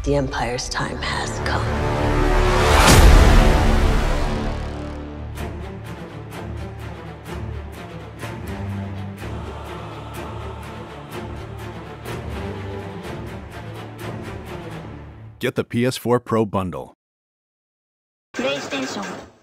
The Empire's time has come. Get the PS4 Pro bundle. プレイステーション